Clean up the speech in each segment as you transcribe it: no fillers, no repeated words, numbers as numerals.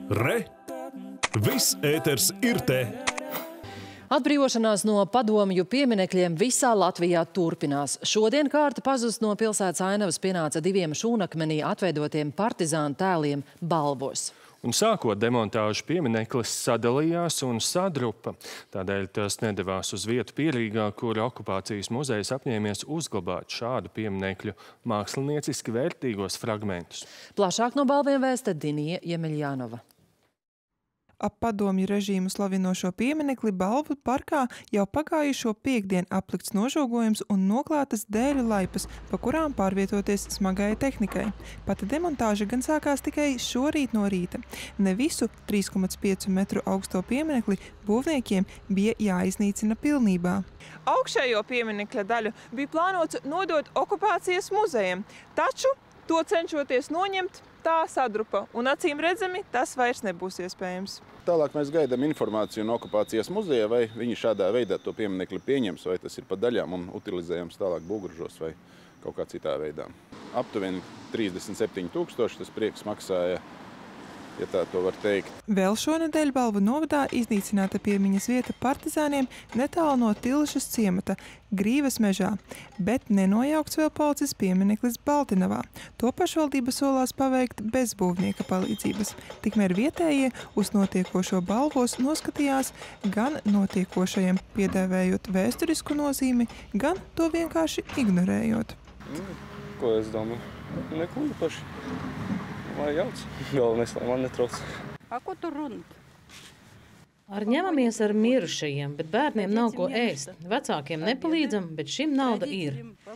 Re! Viss ēters ir te! Atbrīvošanās no padomju pieminekļiem visā Latvijā turpinās. Šodien kārta pazust no pilsētas ainavas pienāca 2 šūnakmenī atveidotiem partizānu tēliem Balvos. Un sākot demontāžu piemineklis sadalījās un sadrupa. Tādēļ tas nedevās uz vietu Pierīgā, kur okupācijas muzejs apņēmies uzglabāt šādu pieminekļu mākslinieciski vērtīgos fragmentus. Plašāk no Balviem vēsta Dinija Jemeļjanova. Ap padomju režīmu slavinošo pieminekli Balvu parkā jau pagājušo piektdienu aplikts nožogojums un noklātas dēļu laipas, pa kurām pārvietoties smagajai tehnikai. Pati demontāža gan sākās tikai šorīt no rīta. Ne visu 3,5 metru augsto pieminekli būvniekiem bija jāiznīcina pilnībā. Augšējo pieminekļa daļu bija plānots nodot okupācijas muzejam, taču to cenšoties noņemt, tā sadrupa, un acīm redzami tas vairs nebūs iespējams. Tālāk mēs gaidām informāciju no okupācijas muzeja, vai viņi šādā veidā to pieminekli pieņems, vai tas ir pa daļām un utilizējams tālāk būvgrūžos vai kaut kā citā veidā. Aptuveni 37 000 tas prieks maksāja, ja tā to var teikt. Vēl šonedēļ Balvu novadā iznīcināta piemiņas vieta partizāniem netālu no Tilšas ciemata, Grīvas mežā, bet nenojaukts vēl palicis piemineklis Baltinavā. To pašvaldība solās paveikt bez būvnieka palīdzības. Tikmēr vietējie uz notiekošo Balvos noskatījās gan notiekošajiem piedēvējot vēsturisku nozīmi, gan to vienkārši ignorējot. Ko es domāju? Neko īpaši. Lai jauc. Galvenais, lai man netrauc. Ko tur runāt? Ņemamies ar mirušajiem, bet bērniem nav ko ēst. Vecākiem nepalīdzam, bet šim nauda ir.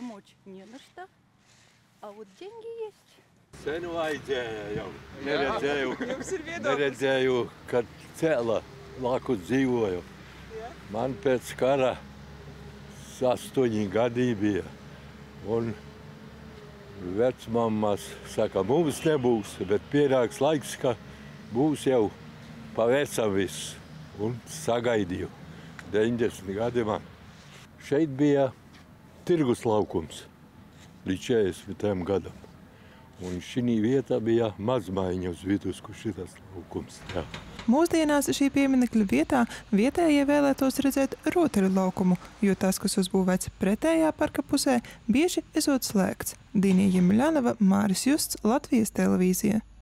Sen vajadzēja jau. Neredzēju, kad cēla lakus dzīvoju. Man pēc kara 8 gadi bija. Un vecmammas saka, mums nebūs, bet pienāks laiks, ka būs jau pavecam viss. Un sagaidīju. 90 gadi man. Šeit bija tirgus laukums līdz 40 gadam. Un šī vieta bija mazmaiņa uz vidus, kur šitas laukums. Jā. Mūsdienās šī pieminekļa vietā vietējie vēlētos redzēt rotaļu laukumu, jo tas, kas uzbūvēts pretējā parka pusē, bieži esot slēgts. Dinija Jemeļjanova, Māris Justs, Latvijas televīzija.